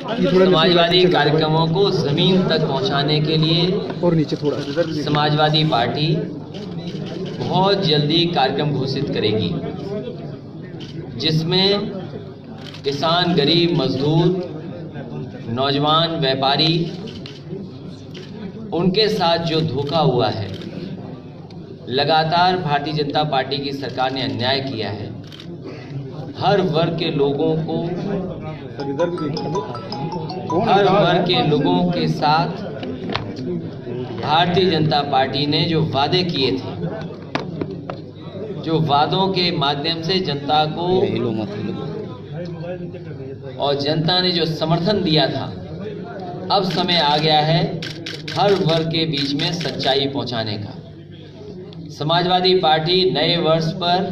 समाजवादी कार्यक्रमों को जमीन तक पहुंचाने के लिए और नीचे थोड़ा समाजवादी पार्टी बहुत जल्दी कार्यक्रम घोषित करेगी, जिसमें किसान, गरीब, मजदूर, नौजवान, व्यापारी, उनके साथ जो धोखा हुआ है, लगातार भारतीय जनता पार्टी की सरकार ने अन्याय किया है। हर वर्ग के लोगों के साथ भारतीय जनता पार्टी ने जो वादे किए थे, जो वादों के माध्यम से जनता को और जनता ने जो समर्थन दिया था, अब समय आ गया है हर वर्ग के बीच में सच्चाई पहुंचाने का। समाजवादी पार्टी नए वर्ष पर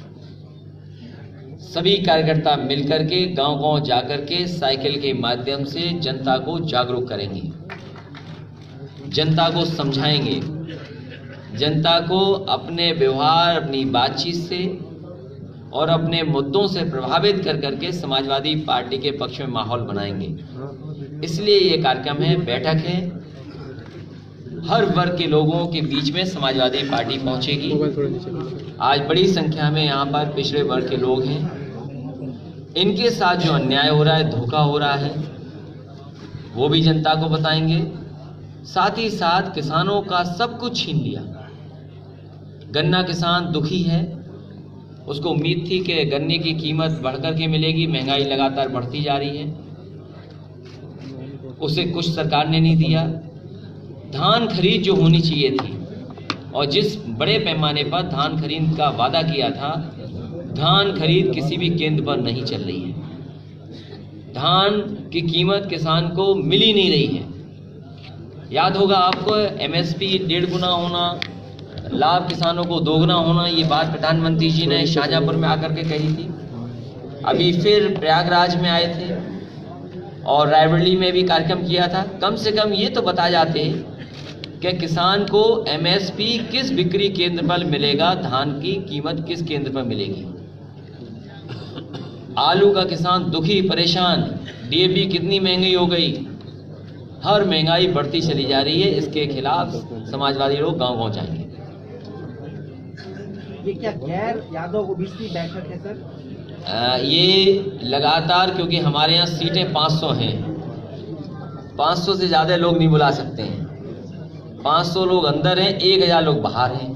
सभी कार्यकर्ता मिलकर के गांव-गांव जाकर के साइकिल के माध्यम से जनता को जागरूक करेंगे, जनता को समझाएंगे, जनता को अपने व्यवहार, अपनी बातचीत से और अपने मुद्दों से प्रभावित कर करके समाजवादी पार्टी के पक्ष में माहौल बनाएंगे। इसलिए ये कार्यक्रम है, बैठक है, हर वर्ग के लोगों के बीच में समाजवादी पार्टी पहुंचेगी। आज बड़ी संख्या में यहाँ पर पिछड़े वर्ग के लोग हैं, इनके साथ जो अन्याय हो रहा है, धोखा हो रहा है, वो भी जनता को बताएंगे। साथ ही साथ किसानों का सब कुछ छीन लिया। गन्ना किसान दुखी है, उसको उम्मीद थी कि गन्ने की कीमत बढ़कर के मिलेगी, महंगाई लगातार बढ़ती जा रही है, उसे कुछ सरकार ने नहीं दिया। धान खरीद जो होनी चाहिए थी और जिस बड़े पैमाने पर धान खरीद का वादा किया था, धान खरीद किसी भी केंद्र पर नहीं चल रही है। धान की कीमत किसान को मिल ही नहीं रही है। याद होगा आपको, एमएसपी 1.5 गुना होना, लाभ किसानों को 2 गुना होना, ये बात प्रधानमंत्री जी ने शाहजहांपुर में आकर के कही थी। अभी फिर प्रयागराज में आए थे और रायबरेली में भी कार्यक्रम किया था। कम से कम ये तो बता जाते कि किसान को एमएसपी किस बिक्री केंद्र पर मिलेगा, धान की कीमत किस केंद्र पर मिलेगी। आलू का किसान दुखी, परेशान, डीएपी कितनी महंगी हो गई, हर महंगाई बढ़ती चली जा रही है। इसके खिलाफ समाजवादी लोग गांव-गांव जाएंगे। ये क्या गैर यादव ओबीसी बैठक है सर? ये लगातार, क्योंकि हमारे यहाँ सीटें 500 हैं, 500 से ज़्यादा लोग नहीं बुला सकते हैं। 500 लोग अंदर हैं, 1000 लोग बाहर हैं।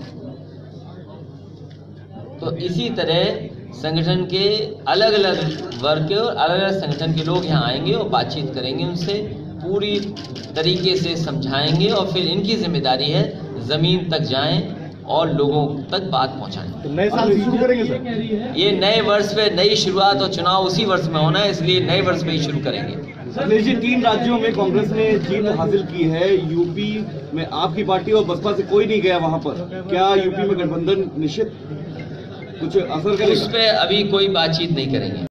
तो इसी तरह संगठन के अलग अलग वर्ग के और अलग अलग संगठन के लोग यहाँ आएंगे और बातचीत करेंगे, उनसे पूरी तरीके से समझाएंगे और फिर इनकी जिम्मेदारी है ज़मीन तक जाएं और लोगों तक बात पहुंचाएं। तो नए साल शुरू करेंगे सर? ये नए वर्ष पे नई शुरुआत और चुनाव उसी वर्ष में होना है, इसलिए नए वर्ष पे ही शुरू करेंगे। अखिलेश जी, 3 राज्यों में कांग्रेस ने जीत हासिल की है। यूपी में आपकी पार्टी और बसपा से कोई नहीं गया वहां पर, क्या यूपी में गठबंधन निश्चित कुछ असर करेगा? उस पर अभी कोई बातचीत नहीं करेंगे।